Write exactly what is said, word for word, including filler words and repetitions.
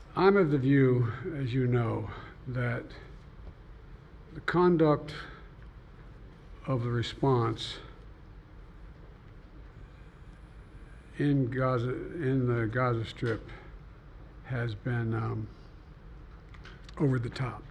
I'm of the view, as you know, that the conduct of the response in Gaza, in the Gaza Strip, has been um, over the top.